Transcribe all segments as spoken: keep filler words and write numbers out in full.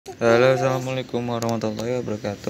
Halo, assalamualaikum warahmatullahi wabarakatuh.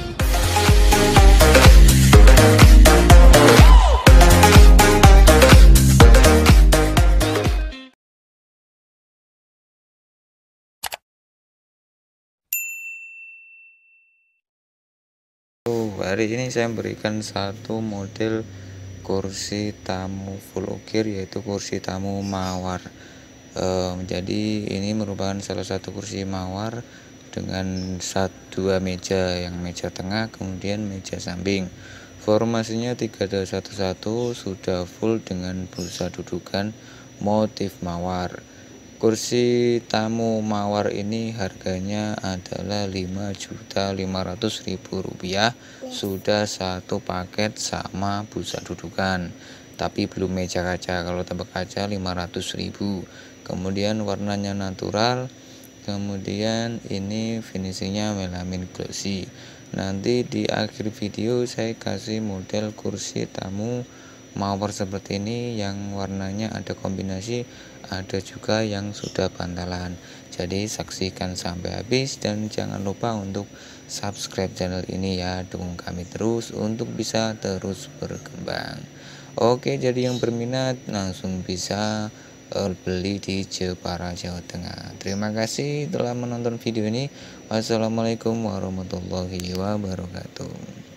Hari ini saya berikan satu model kursi tamu full ukir, yaitu kursi tamu mawar. Ehm, jadi ini merupakan salah satu kursi mawar dengan satu dua meja, yang meja tengah kemudian meja samping. Formasinya tiga dua satu satu, sudah full dengan busa dudukan motif mawar. Kursi tamu mawar ini harganya adalah lima juta lima ratus ribu rupiah, sudah satu paket sama busa dudukan, tapi belum meja kaca. Kalau tambah kaca lima ratus ribu. Kemudian warnanya natural, kemudian ini finishingnya melamin glossy. Nanti di akhir video saya kasih model kursi tamu mawar seperti ini yang warnanya ada kombinasi, ada juga yang sudah bantalan. Jadi saksikan sampai habis dan jangan lupa untuk subscribe channel ini ya, dukung kami terus untuk bisa terus berkembang. Oke, jadi yang berminat langsung bisa uh, beli di Jepara, Jawa Tengah. Terima kasih telah menonton video ini. Wassalamualaikum warahmatullahi wabarakatuh.